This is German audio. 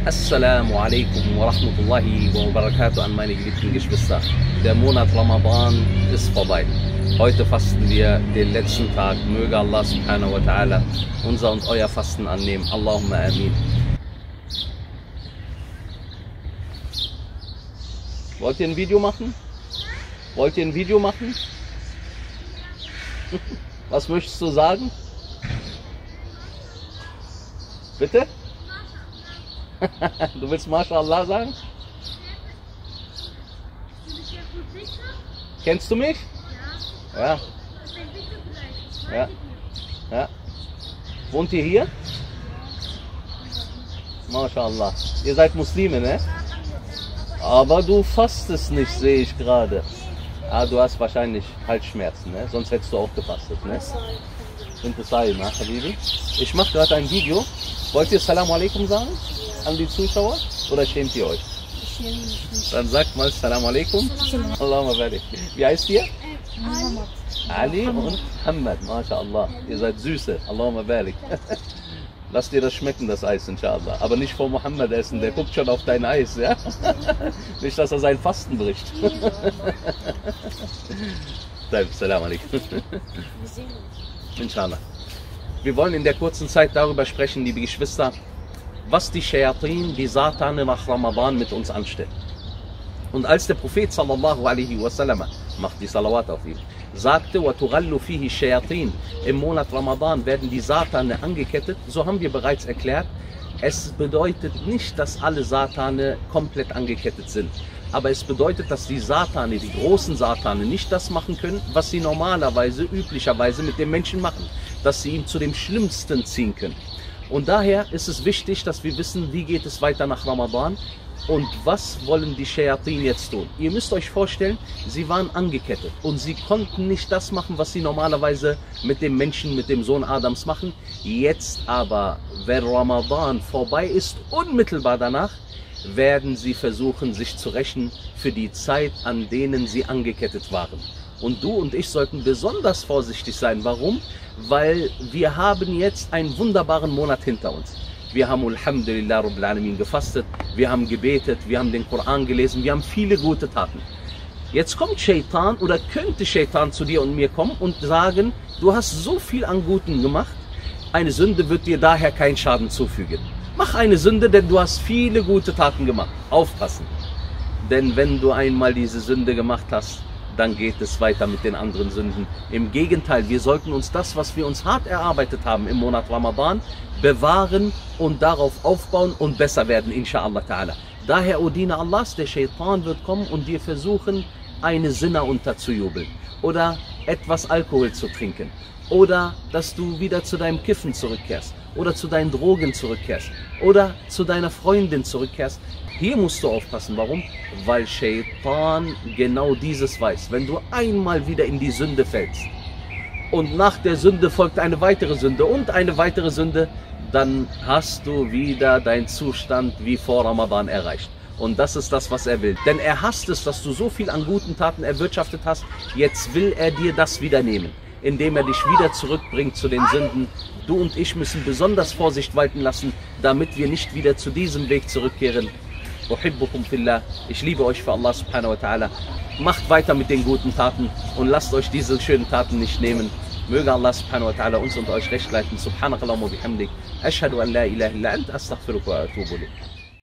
Assalamu alaikum wa rahmatullahi wa barakatuh an meine geliebten Geschwister. Der Monat Ramadan ist vorbei. Heute fasten wir den letzten Tag. Möge Allah subhanahu wa ta'ala unser und euer Fasten annehmen. Allahumma amin. Wollt ihr ein Video machen? Wollt ihr ein Video machen? Was möchtest du sagen? Bitte? Du willst MashaAllah sagen? Kennst du mich? Ja. Ja. Ja. Wohnt ihr hier? MashaAllah. Ihr seid Muslime, ne? Aber du fastest nicht, sehe ich gerade. Ah, du hast wahrscheinlich Halsschmerzen, ne? Sonst hättest du auch gefastet, ne? Ich mache gerade ein Video. Wollt ihr Assalamu alaikum sagen an die Zuschauer oder schämt ihr euch? Ich schäme mich nicht. Dann sagt mal Assalamu alaikum. Allahumma barik. Wie heißt ihr? Ali und Muhammad. MashaAllah. Ihr seid Süße. Allahumma barik. Lass dir das schmecken, das Eis, inshallah. Aber nicht vor Muhammad essen, der guckt schon auf dein Eis, ja? Nicht, dass er sein Fasten bricht. Assalamu alaikum. Inshallah. Wir wollen in der kurzen Zeit darüber sprechen, liebe Geschwister, was die Shayatin, die Satane nach Ramadan mit uns anstellen. Und als der Prophet sallallahu alaihi wasallam, macht die Salawat auf ihn, sagte, وَتُغَلُّ فِيهِ الشَّيَاطِينَ, im Monat Ramadan werden die Satane angekettet, so haben wir bereits erklärt, es bedeutet nicht, dass alle Satane komplett angekettet sind. Aber es bedeutet, dass die Satane, die großen Satane, nicht das machen können, was sie normalerweise, üblicherweise mit dem Menschen machen. Dass sie ihn zu dem Schlimmsten ziehen können. Und daher ist es wichtig, dass wir wissen, wie geht es weiter nach Ramadan und was wollen die Shayatin jetzt tun. Ihr müsst euch vorstellen, sie waren angekettet und sie konnten nicht das machen, was sie normalerweise mit dem Menschen, mit dem Sohn Adams machen. Jetzt aber, wenn Ramadan vorbei ist, unmittelbar danach, werden sie versuchen, sich zu rächen für die Zeit, an denen sie angekettet waren. Und du und ich sollten besonders vorsichtig sein. Warum? Weil wir haben jetzt einen wunderbaren Monat hinter uns. Wir haben Alhamdulillah Rabbil Alamin gefastet, wir haben gebetet, wir haben den Koran gelesen, wir haben viele gute Taten. Jetzt kommt Shaitan oder könnte Shaitan zu dir und mir kommen und sagen, du hast so viel an Guten gemacht, eine Sünde wird dir daher keinen Schaden zufügen. Mach eine Sünde, denn du hast viele gute Taten gemacht. Aufpassen. Denn wenn du einmal diese Sünde gemacht hast, dann geht es weiter mit den anderen Sünden. Im Gegenteil, wir sollten uns das, was wir uns hart erarbeitet haben im Monat Ramadan, bewahren und darauf aufbauen und besser werden, inshallah ta'ala. Daher, O Diener Allahs, der Shaitan wird kommen und dir versuchen, eine Sinna unterzujubeln oder etwas Alkohol zu trinken oder dass du wieder zu deinem Kiffen zurückkehrst oder zu deinen Drogen zurückkehrst oder zu deiner Freundin zurückkehrst. Hier musst du aufpassen. Warum? Weil Shaitan genau dieses weiß. Wenn du einmal wieder in die Sünde fällst und nach der Sünde folgt eine weitere Sünde und eine weitere Sünde, dann hast du wieder deinen Zustand wie vor Ramadan erreicht. Und das ist das, was er will. Denn er hasst es, dass du so viel an guten Taten erwirtschaftet hast. Jetzt will er dir das wieder nehmen, indem er dich wieder zurückbringt zu den Sünden. Du und ich müssen besonders Vorsicht walten lassen, damit wir nicht wieder zu diesem Weg zurückkehren. Uhibbukum fillah. Ich liebe euch für Allah subhanahu wa ta'ala. Macht weiter mit den guten Taten und lasst euch diese schönen Taten nicht nehmen. Möge Allah subhanahu wa ta'ala uns und euch recht leiten. Subhanakallahumma bihamdik. Ashhadu an la ilaha illa ant astaghfiruka wa atubu ilayk.